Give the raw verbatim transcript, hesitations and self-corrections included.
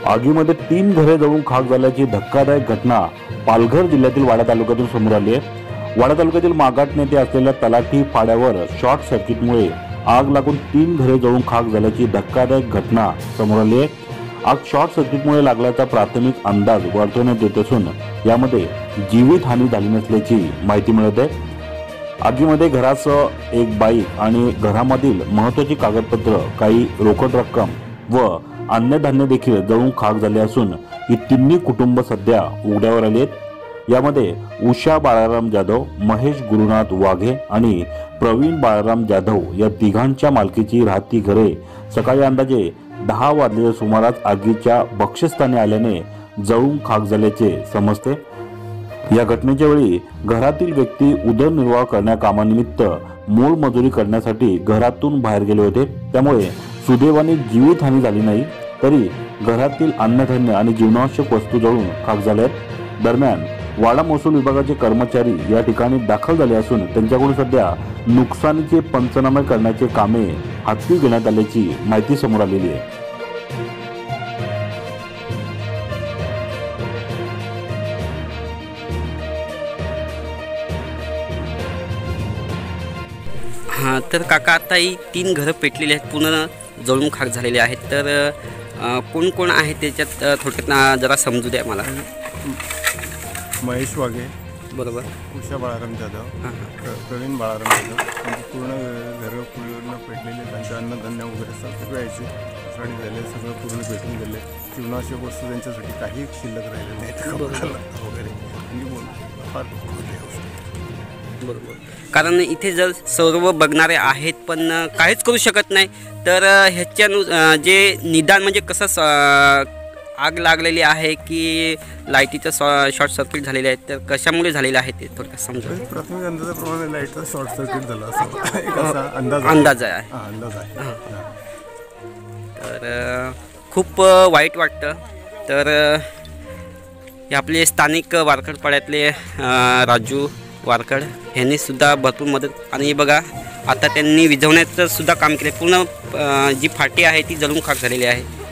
आगीमध्ये तीन घरे जळून खाक झाल्याची धक्कादायक घटना पालघर जिल्ह्यातील वाडा तालुक्यातून समोर आली आहे। वाडा तालुक्यातील मागाट नेते असलेल्या तलाठी फाड्यावर शॉर्ट सर्किटमुळे आग लागून तीन घरे जळून खाक झाल्याची धक्कादायक घटना समोर आली आहे। आग शॉर्ट सर्किटमुळे लागल्याचा प्राथमिक अंदाज वर्तवण्यात येत असून यामध्ये जीवितहानी झाली नसल्याची माहिती मिळत आहे। आगीमध्ये घरासह एक बाईक आणि घरामधील महत्त्वाची कागदपत्र, काही रोकड रक्कम व अन्नधान्य देखील जळून खाक झाले असून ही तिन्ही कुटुंब सध्या उघड्यावर आली आहेत। यामध्ये उषा बाळाराम जाधव, महेश गुरुनाथ वाघे आणि प्रवीण बाळाराम जाधव या तिघांच्या मालकीची राहती घरे सकाळी अंदाजे दहा वाजलेल्या सुमारास आगीच्या बक्षस्थानी आल्याने जळून खाक झाल्याचे समजते। या घटनेच्या वेळी घरातील व्यक्ती उदरनिर्वाह करण्याकामानिमित्त मोलमजुरी करण्यासाठी घरातून बाहेर गेले होते। त्यामुळे सुदैवाने जीवितहानी झाली नाही, तरी घरातील अन्नधान्य आणि जीवनावश्यक वस्तू जळून खाक झाल्यात। दरम्यान वाडा महसूल विभागाचे कर्मचारी या ठिकाणी दाखल झाले असून त्यांच्याकडून सध्या नुकसानीचे पंचनामे करण्याचे कामे हाती घेण्यात आल्याची माहिती समोर आलेली आहे। हां, तर काका आता ही तीन घरं पेटलेली आहेत, पूर्ण जळून खाक झालेले आहेत, तर कोण कोण आहे त्याच्यात थोडक्यात जरा समजू द्या मला। महेश वाघे, बरोबर, उषा बाळाराम जाधव, प्रवीण बाळाराम जाधव, त्यांची पूर्ण घरं पूर्ण पेटलेले, त्यांचे अन्नधान्य वगैरे सगळे यायचे साडी झाले, सगळं पूर्ण पेटून गेले। जीवनावश्यक वस्तू त्यांच्यासाठी काही शिल्लक राहिले नाहीत वगैरे आणि बोल फार बरोबर, कारण इथे जर सर्व बघणारे आहेत पण काहीच करू शकत नाही, तर ह्याच्यानु जे निदान म्हणजे कसं आग लागलेली आहे की लाईटीचं शॉर्ट सर्किट झालेले आहेत, तर कशामुळे झालेलं आहे ते थोडक्यात समजा। प्राथमिक अंदाजाप्रमाणे लाईटचा शॉर्ट सर्किट झाला असं एक असा अंदाज अंदाज आहे अंदाज आहे तर खूप वाईट वाटतं। तर हे आपले स्थानिक वारकड पाड्यातले राजू वारकड यांनी सुद्धा भरपूर मदत, आणि बघा आता त्यांनी विझवण्याचं सुद्धा काम केले। पूर्ण जी फाटी आहे ती जळून खाक झालेली आहे।